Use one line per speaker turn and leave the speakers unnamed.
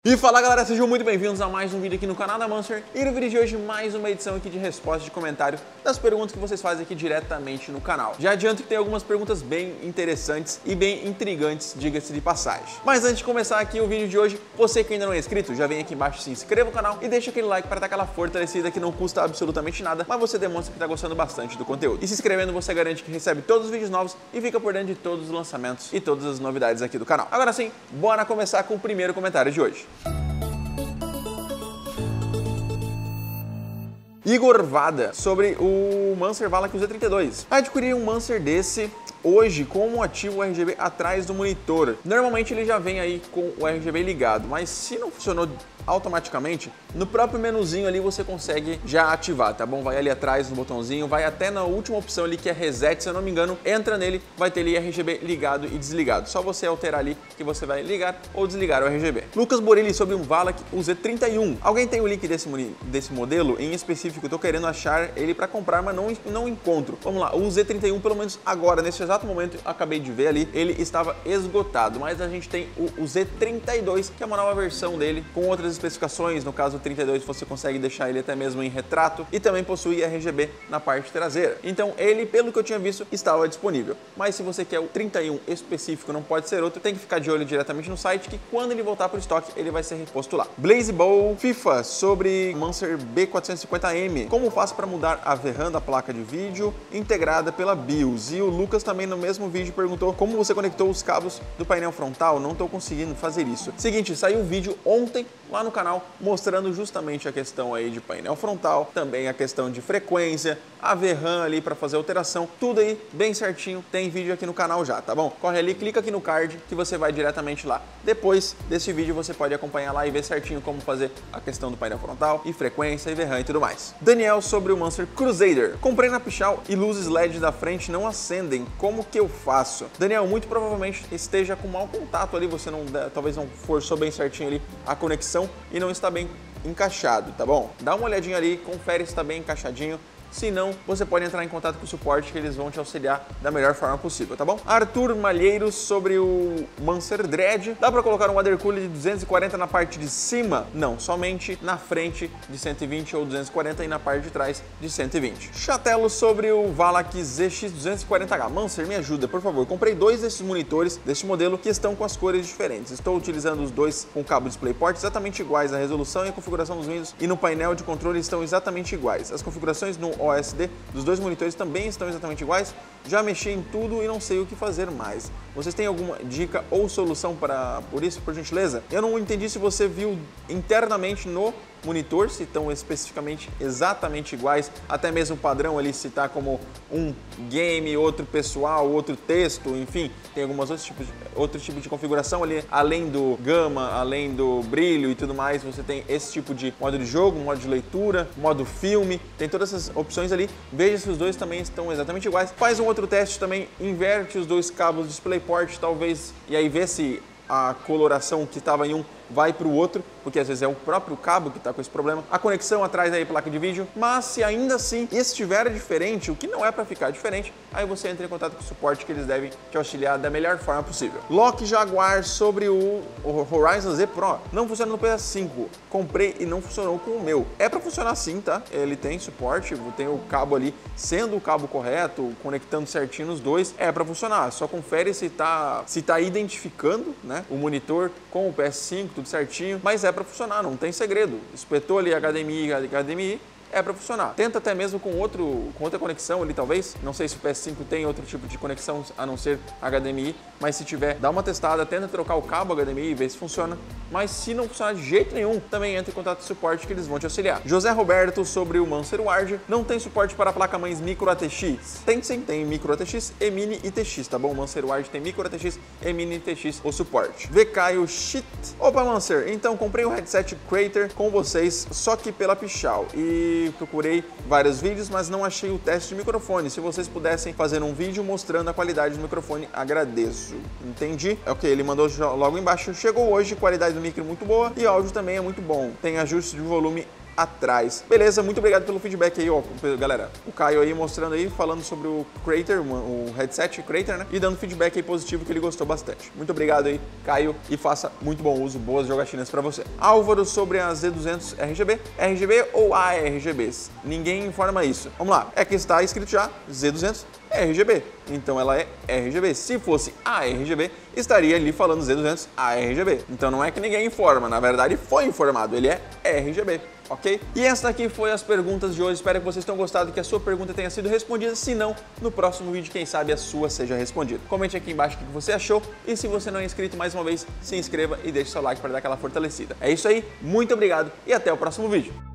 E fala galera, sejam muito bem-vindos a mais um vídeo aqui no canal da Monster. E no vídeo de hoje, mais uma edição aqui de resposta de comentário das perguntas que vocês fazem aqui diretamente no canal. Já adianto que tem algumas perguntas bem interessantes e bem intrigantes, diga-se de passagem. Mas antes de começar aqui o vídeo de hoje, você que ainda não é inscrito, já vem aqui embaixo, se inscreva no canal e deixa aquele like para dar aquela fortalecida que não custa absolutamente nada, mas você demonstra que está gostando bastante do conteúdo. E se inscrevendo, você garante que recebe todos os vídeos novos e fica por dentro de todos os lançamentos e todas as novidades aqui do canal. Agora sim, bora começar com o primeiro comentário de hoje. Igor Vada, sobre o Mancer Valak Z32. Adquirir um Mancer desse hoje com um ativo RGB atrás do monitor. Normalmente ele já vem aí com o RGB ligado, mas se não funcionou automaticamente, no próprio menuzinho ali você consegue já ativar, tá bom? Vai ali atrás no botãozinho, vai até na última opção ali que é Reset, se eu não me engano, entra nele, vai ter ali RGB ligado e desligado. Só você alterar ali que você vai ligar ou desligar o RGB. Lucas Borilli sobre um Valak Z31. Alguém tem o link desse modelo? Em específico, eu tô querendo achar ele para comprar, mas não encontro. Vamos lá, o Z31, pelo menos agora, nesse exato momento, acabei de ver ali, ele estava esgotado, mas a gente tem o Z32, que é uma nova versão dele, com outras especificações. No caso, o 32 você consegue deixar ele até mesmo em retrato e também possui RGB na parte traseira. Então ele, pelo que eu tinha visto, estava disponível. Mas se você quer o 31 específico, não pode ser outro, tem que ficar de olho diretamente no site, que quando ele voltar para o estoque, ele vai ser reposto lá. Blaze Ball FIFA sobre Mancer B450M. Como faço para mudar a VRAM da placa de vídeo integrada pela BIOS? E o Lucas também no mesmo vídeo perguntou como você conectou os cabos do painel frontal. Não estou conseguindo fazer isso. Seguinte, saiu um vídeo ontem lá no canal mostrando justamente a questão aí de painel frontal, também a questão de frequência, a VRAM ali para fazer alteração, tudo aí bem certinho, tem vídeo aqui no canal já, tá bom? Corre ali, clica aqui no card que você vai diretamente lá. Depois desse vídeo você pode acompanhar lá e ver certinho como fazer a questão do painel frontal e frequência e VRAM e tudo mais. Daniel sobre o Mancer Crusader. Comprei na Pichau e luzes LED da frente não acendem, como que eu faço? Daniel, muito provavelmente esteja com mau contato ali, você talvez não forçou bem certinho ali a conexão e não está bem encaixado, tá bom? Dá uma olhadinha ali, confere se está bem encaixadinho. Se não, você pode entrar em contato com o suporte que eles vão te auxiliar da melhor forma possível, tá bom? Arthur Malheiros sobre o Mancer Dread. Dá para colocar um water cooler de 240 na parte de cima? Não, somente na frente de 120 ou 240 e na parte de trás de 120. Chatelo sobre o Valak ZX240H. Mancer, me ajuda, por favor. Comprei dois desses monitores deste modelo que estão com as cores diferentes. Estou utilizando os dois com cabo DisplayPort exatamente iguais. A resolução e a configuração dos Windows e no painel de controle estão exatamente iguais. As configurações no OSD dos dois monitores também estão exatamente iguais. Já mexi em tudo e não sei o que fazer mais. Vocês têm alguma dica ou solução por isso, por gentileza? Eu não entendi se você viu internamente no monitor, se estão especificamente exatamente iguais, até mesmo o padrão ali, se está como um game, outro pessoal, outro texto, enfim, tem algumas outro tipo de configuração ali, além do gama, além do brilho e tudo mais, você tem esse tipo de modo de jogo, modo de leitura, modo filme, tem todas essas opções ali. Veja se os dois também estão exatamente iguais. Faz um outro teste também, inverte os dois cabos DisplayPort, talvez, e aí vê se a coloração que estava em um vai para o outro, porque às vezes é o próprio cabo que está com esse problema. A conexão atrás da placa de vídeo, mas se ainda assim estiver diferente, o que não é para ficar diferente, aí você entra em contato com o suporte que eles devem te auxiliar da melhor forma possível. Loki Jaguar sobre o Horizon Z Pro. Não funciona no PS5. Comprei e não funcionou com o meu. É para funcionar sim, tá? Ele tem suporte, tem o cabo ali, sendo o cabo correto, conectando certinho nos dois, é para funcionar. Só confere se tá identificando, né, o monitor com o PS5, tudo certinho, mas é para funcionar, não tem segredo. Espetou ali HDMI, é para funcionar. Tenta até mesmo com outra conexão ali, talvez. Não sei se o PS5 tem outro tipo de conexão a não ser HDMI, mas se tiver, dá uma testada, tenta trocar o cabo HDMI e ver se funciona. Mas se não funcionar de jeito nenhum, também entra em contato com o suporte que eles vão te auxiliar. José Roberto sobre o Mancer Ward. Não tem suporte para placa-mães micro ATX? Tem sim, tem micro ATX e mini ITX, tá bom? O Mancer Ward tem micro ATX e mini ITX o suporte. VKio Shit. Opa, Mancer, então comprei o headset Crater com vocês, só que pela Pichau. E procurei vários vídeos, mas não achei o teste de microfone. Se vocês pudessem fazer um vídeo mostrando a qualidade do microfone, agradeço. Entendi? Ok, ele mandou logo embaixo. Chegou hoje, qualidade do micro muito boa e o áudio também é muito bom. Tem ajuste de volume atrás. Beleza? Muito obrigado pelo feedback aí, ó, galera. O Caio aí mostrando aí, falando sobre o Creator, o headset Creator, né? E dando feedback aí positivo que ele gostou bastante. Muito obrigado aí, Caio, e faça muito bom uso, boas jogatinas pra você. Álvaro sobre a Z200 RGB. RGB ou ARGBs? Ninguém informa isso. Vamos lá. É que está escrito já Z200 RGB. Então ela é RGB. Se fosse ARGB, estaria ali falando Z200 ARGB. Então não é que ninguém informa, na verdade foi informado, ele é RGB. Ok? E essa aqui foi as perguntas de hoje. Espero que vocês tenham gostado, que a sua pergunta tenha sido respondida. Se não, no próximo vídeo, quem sabe a sua seja respondida. Comente aqui embaixo o que você achou. E se você não é inscrito, mais uma vez, se inscreva e deixe seu like para dar aquela fortalecida. É isso aí, muito obrigado e até o próximo vídeo.